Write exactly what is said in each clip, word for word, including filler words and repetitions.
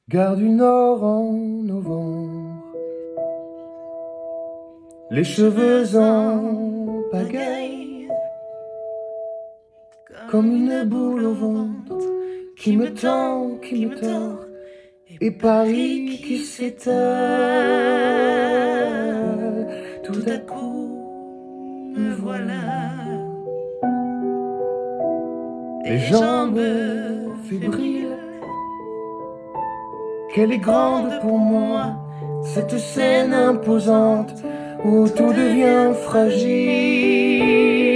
Gare du Nord en novembre, les cheveux en pagaille, comme une boule au ventre qui me tend, qui me tord, et Paris qui s'étale. Tout à coup, me voilà, les jambes fébriles. Qu'elle est grande pour moi, cette scène imposante où tout devient fragile.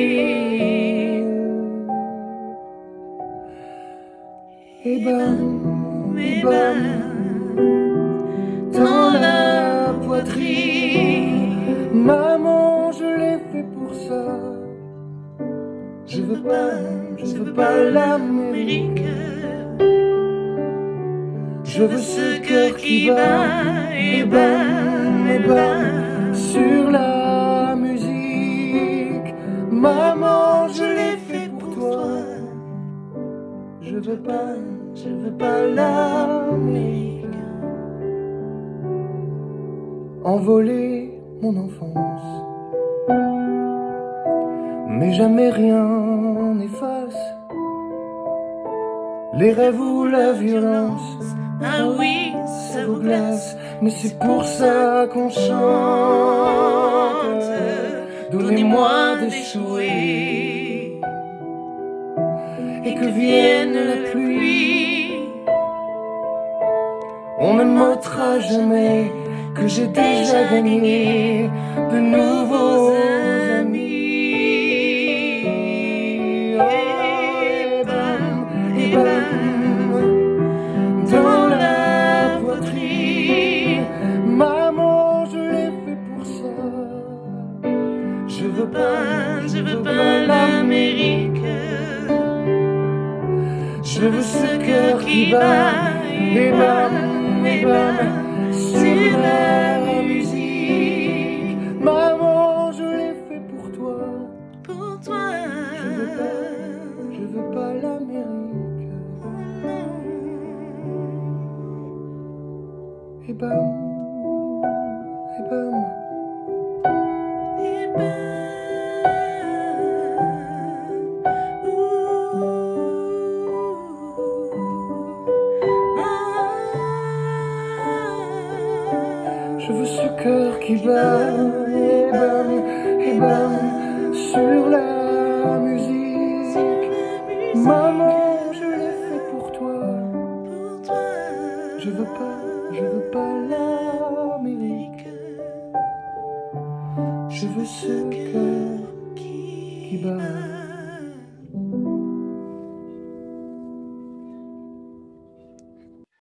Et bam, et bam, dans la poitrine. Maman, je l'ai fait pour ça. Je veux pas, je veux pas l'Amérique. Je veux ce cœur qui bat, et bam, et bam, sur la musique. Maman, je l'ai fait pour toi. Je veux pas, je veux pas l'Amérique. Envoler mon enfance, mais jamais rien n'efface les rêves ou la violence. Ah oui, ça vous glace, mais c'est pour ça qu'on chante. Donnez-moi d'échouer et que vienne la pluie. On ne m'ôtera jamais que j'ai déjà gagné de nouveaux amis. Et bam, et bam, dans la poitrine. Maman, je l'ai fait pour ça. Je veux pas, je veux pas l'Amérique. Je veux ce cœur qui bat, et bam, et bam, sur la musique. Maman, je l'ai fait pour toi. Pour toi. Je veux pas, je veux pas l'Amérique. Et bam, et bam, Et bam. je veux ce cœur qui bat, et bam, et bam, sur la musique. Maman, je l'ai fait pour toi. Je veux pas, je veux pas l'Amérique. Je veux ce cœur qui bat.